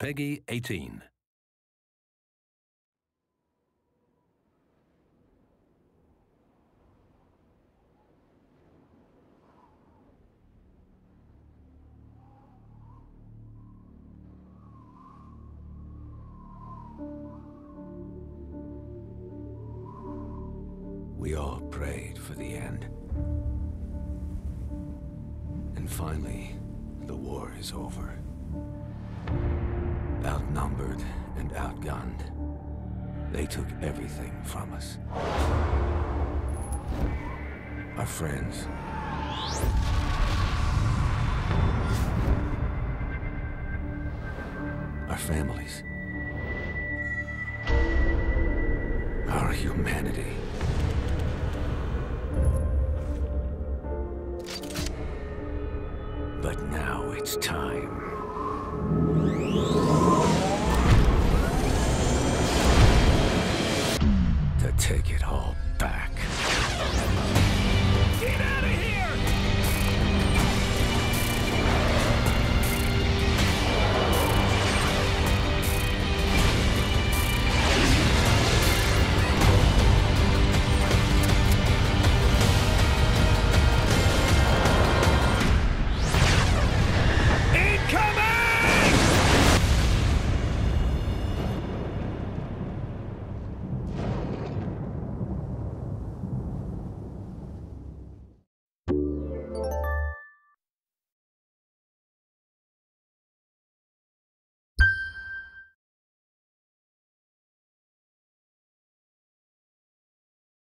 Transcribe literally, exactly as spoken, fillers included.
Peggy eighteen. We all prayed for the end. And finally, the war is over. Outnumbered and outgunned, they took everything from us. Our friends. Our families. Our humanity. But now it's time.